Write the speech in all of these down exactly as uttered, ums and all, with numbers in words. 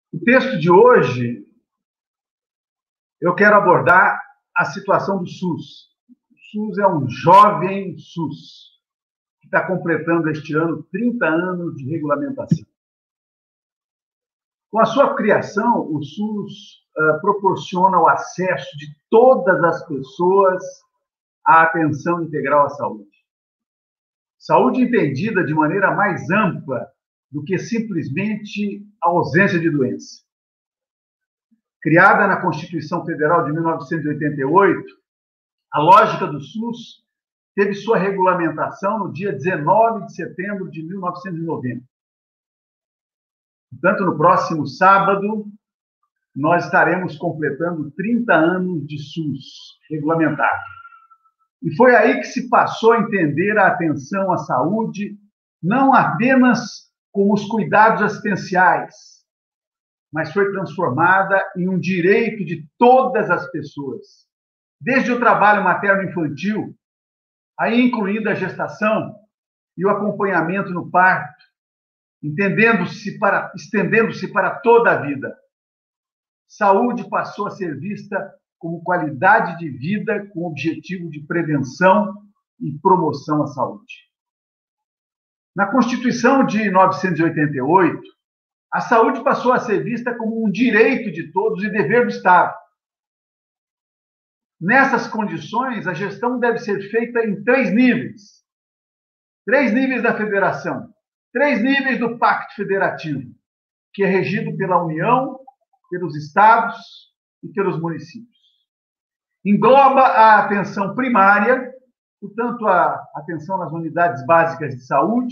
O texto de hoje, eu quero abordar a situação do SUS. O SUS é um jovem SUS, que está completando este ano trinta anos de regulamentação. Com a sua criação, o SUS uh, proporciona o acesso de todas as pessoas à atenção integral à saúde. Saúde entendida de maneira mais ampla do que simplesmente a ausência de doença. Criada na Constituição Federal de mil novecentos e oitenta e oito, a lógica do SUS teve sua regulamentação no dia dezenove de setembro de mil novecentos e noventa. Portanto, no próximo sábado, nós estaremos completando trinta anos de SUS regulamentado. E foi aí que se passou a entender a atenção à saúde, não apenas como os cuidados assistenciais, mas foi transformada em um direito de todas as pessoas, desde o trabalho materno-infantil, aí incluindo a gestação e o acompanhamento no parto, entendendo-se para, estendendo-se para toda a vida. Saúde passou a ser vista como qualidade de vida com objetivo de prevenção e promoção à saúde. Na Constituição de mil novecentos e oitenta e oito, a saúde passou a ser vista como um direito de todos e dever do Estado. Nessas condições, a gestão deve ser feita em três níveis. Três níveis da federação, três níveis do Pacto Federativo, que é regido pela União, pelos estados e pelos municípios. Engloba a atenção primária, portanto, a atenção nas unidades básicas de saúde,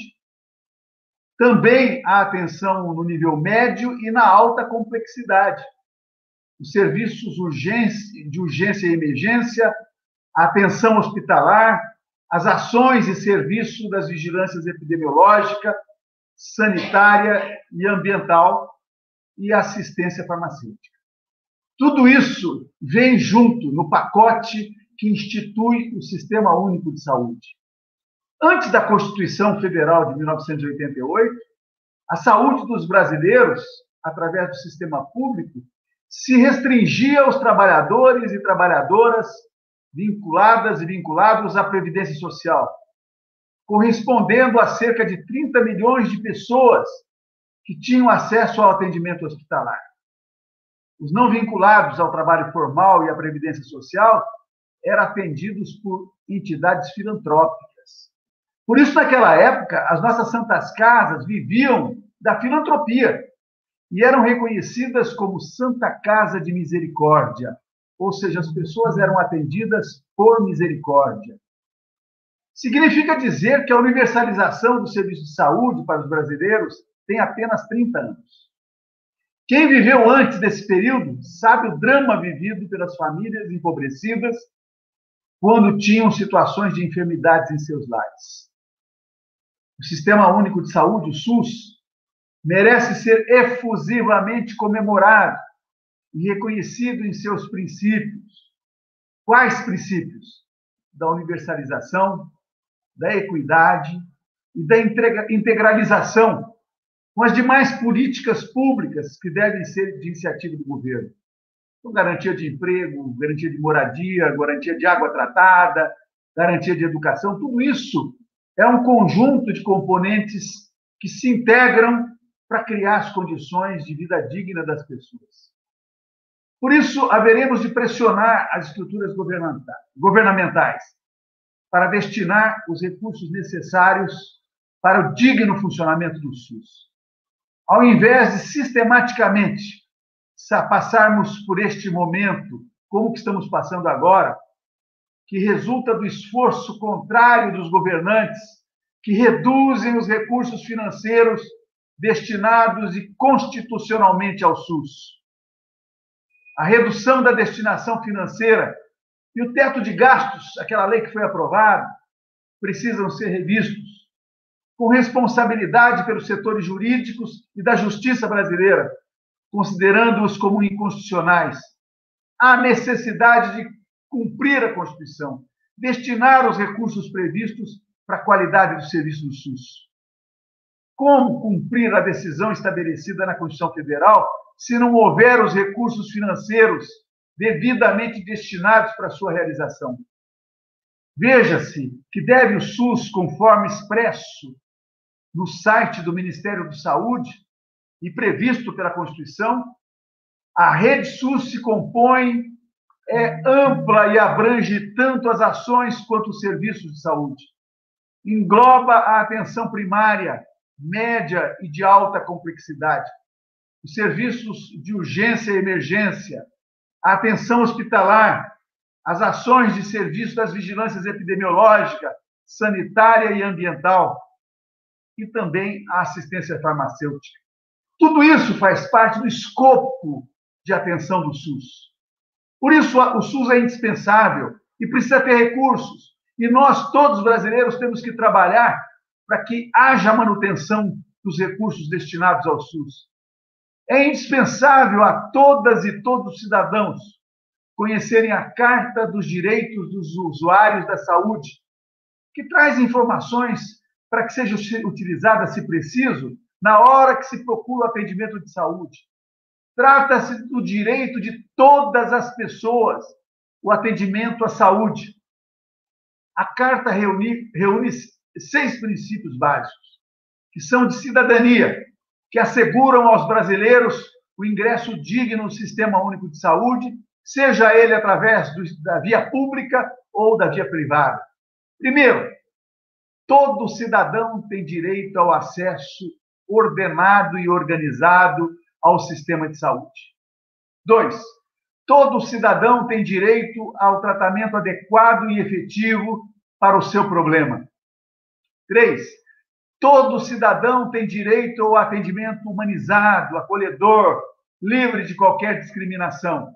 também a atenção no nível médio e na alta complexidade, os serviços de urgência e emergência, a atenção hospitalar, as ações e serviços das vigilâncias epidemiológica, sanitária e ambiental e assistência farmacêutica. Tudo isso vem junto no pacote que institui o Sistema Único de Saúde. Antes da Constituição Federal de mil novecentos e oitenta e oito, a saúde dos brasileiros, através do sistema público, se restringia aos trabalhadores e trabalhadoras vinculadas e vinculados à Previdência Social, correspondendo a cerca de trinta milhões de pessoas que tinham acesso ao atendimento hospitalar. Os não vinculados ao trabalho formal e à Previdência Social eram atendidos por entidades filantrópicas. Por isso, naquela época, as nossas santas casas viviam da filantropia e eram reconhecidas como Santa Casa de Misericórdia, ou seja, as pessoas eram atendidas por misericórdia. Significa dizer que a universalização do serviço de saúde para os brasileiros tem apenas trinta anos. Quem viveu antes desse período sabe o drama vivido pelas famílias empobrecidas quando tinham situações de enfermidades em seus lares. O Sistema Único de Saúde, o SUS, merece ser efusivamente comemorado e reconhecido em seus princípios. Quais princípios? Da universalização, da equidade e da integralização com as demais políticas públicas que devem ser de iniciativa do governo. Com garantia de emprego, garantia de moradia, garantia de água tratada, garantia de educação, tudo isso é um conjunto de componentes que se integram para criar as condições de vida digna das pessoas. Por isso, haveremos de pressionar as estruturas governamentais para destinar os recursos necessários para o digno funcionamento do SUS. Ao invés de sistematicamente passarmos por este momento, como que estamos passando agora, que resulta do esforço contrário dos governantes, que reduzem os recursos financeiros destinados e constitucionalmente ao SUS. A redução da destinação financeira e o teto de gastos, aquela lei que foi aprovada, precisam ser revistos, com responsabilidade pelos setores jurídicos e da justiça brasileira, considerando-os como inconstitucionais. Há necessidade de cumprir a Constituição, destinar os recursos previstos para a qualidade do serviço do SUS. Como cumprir a decisão estabelecida na Constituição Federal se não houver os recursos financeiros devidamente destinados para sua realização? Veja-se que deve o SUS, conforme expresso no site do Ministério da Saúde e previsto pela Constituição, a rede SUS se compõe, é ampla e abrange tanto as ações quanto os serviços de saúde. Engloba a atenção primária, média e de alta complexidade, os serviços de urgência e emergência, a atenção hospitalar, as ações de serviço das vigilâncias epidemiológica, sanitária e ambiental, e também a assistência farmacêutica. Tudo isso faz parte do escopo de atenção do SUS. Por isso, o SUS é indispensável e precisa ter recursos. E nós, todos brasileiros, temos que trabalhar para que haja manutenção dos recursos destinados ao SUS. É indispensável a todas e todos os cidadãos conhecerem a Carta dos Direitos dos Usuários da Saúde, que traz informações para que seja utilizada, se preciso, na hora que se procura o atendimento de saúde. Trata-se do direito de todas as pessoas, o atendimento à saúde. A Carta reúne, reúne seis princípios básicos, que são de cidadania, que asseguram aos brasileiros o ingresso digno no Sistema Único de Saúde, seja ele através do, da via pública ou da via privada. Primeiro, todo cidadão tem direito ao acesso ordenado e organizado ao sistema de saúde. Dois, todo cidadão tem direito ao tratamento adequado e efetivo para o seu problema. Três, todo cidadão tem direito ao atendimento humanizado, acolhedor, livre de qualquer discriminação.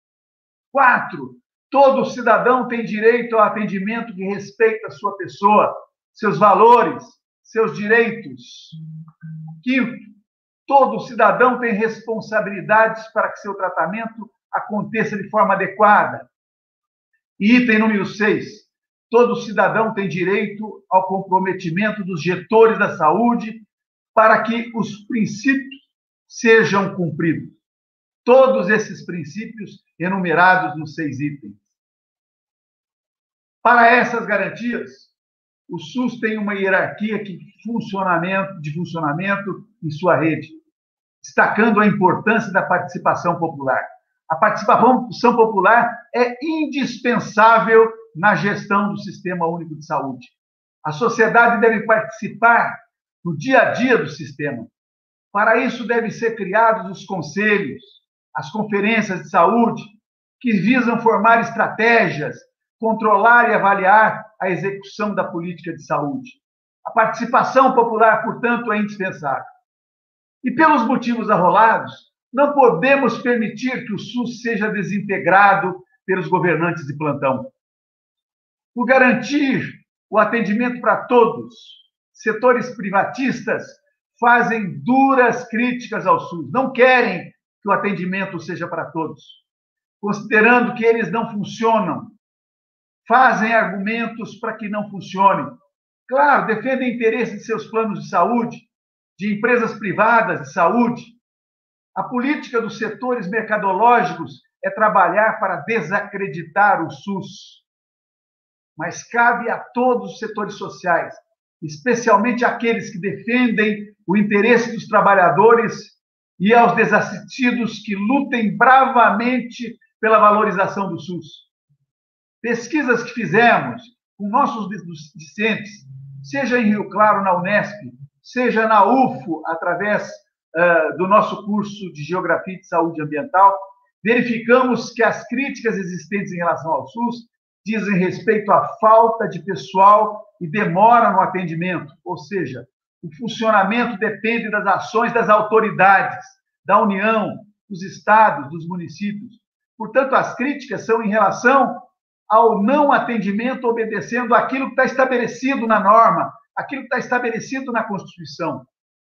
Quatro, todo cidadão tem direito ao atendimento que respeita a sua pessoa, seus valores, seus direitos. Quinto, todo cidadão tem responsabilidades para que seu tratamento aconteça de forma adequada. E item número seis, todo cidadão tem direito ao comprometimento dos gestores da saúde para que os princípios sejam cumpridos. Todos esses princípios enumerados nos seis itens. Para essas garantias, o SUS tem uma hierarquia de funcionamento, de funcionamento em sua rede, destacando a importância da participação popular. A participação popular é indispensável na gestão do Sistema Único de Saúde. A sociedade deve participar no dia a dia do sistema. Para isso, devem ser criados os conselhos, as conferências de saúde, que visam formar estratégias, controlar e avaliar a execução da política de saúde. A participação popular, portanto, é indispensável. E pelos motivos arrolados, não podemos permitir que o SUS seja desintegrado pelos governantes de plantão. Por garantir o atendimento para todos, setores privatistas fazem duras críticas ao SUS, não querem que o atendimento seja para todos, considerando que eles não funcionam, fazem argumentos para que não funcionem. Claro, defendem interesses de seus planos de saúde, de empresas privadas de saúde. A política dos setores mercadológicos é trabalhar para desacreditar o SUS. Mas cabe a todos os setores sociais, especialmente aqueles que defendem o interesse dos trabalhadores, e aos desassistidos que lutem bravamente pela valorização do SUS. Pesquisas que fizemos com nossos discentes, seja em Rio Claro, na Unesp, seja na U F O, através uh, do nosso curso de Geografia de Saúde Ambiental, verificamos que as críticas existentes em relação ao SUS dizem respeito à falta de pessoal e demora no atendimento, ou seja, o funcionamento depende das ações das autoridades, da União, dos estados, dos municípios. Portanto, as críticas são em relação ao não atendimento obedecendo aquilo que está estabelecido na norma, aquilo que está estabelecido na Constituição.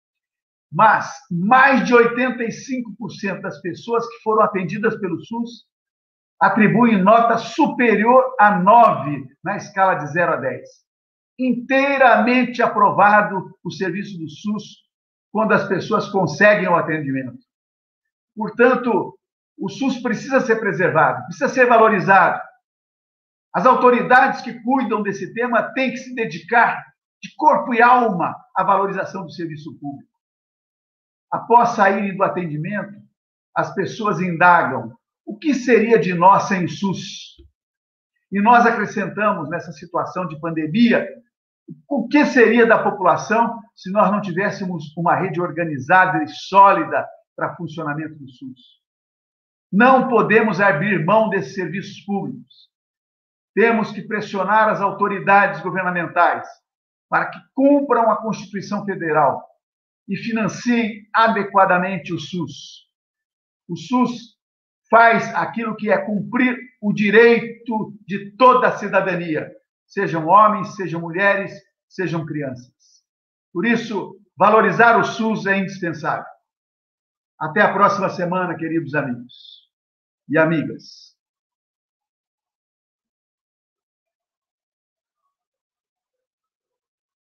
Mas mais de oitenta e cinco por cento das pessoas que foram atendidas pelo SUS atribuem nota superior a nove na escala de zero a dez. Inteiramente aprovado o serviço do SUS quando as pessoas conseguem o atendimento. Portanto, o SUS precisa ser preservado, precisa ser valorizado. As autoridades que cuidam desse tema têm que se dedicar de corpo e alma à valorização do serviço público. Após saírem do atendimento, as pessoas indagam: o que seria de nós sem o SUS? E nós acrescentamos, nessa situação de pandemia, o que seria da população se nós não tivéssemos uma rede organizada e sólida para funcionamento do SUS? Não podemos abrir mão desses serviços públicos. Temos que pressionar as autoridades governamentais para que cumpram a Constituição Federal e financiem adequadamente o SUS. O SUS faz aquilo que é cumprir o direito de toda a cidadania, sejam homens, sejam mulheres, sejam crianças. Por isso, valorizar o SUS é indispensável. Até a próxima semana, queridos amigos e amigas.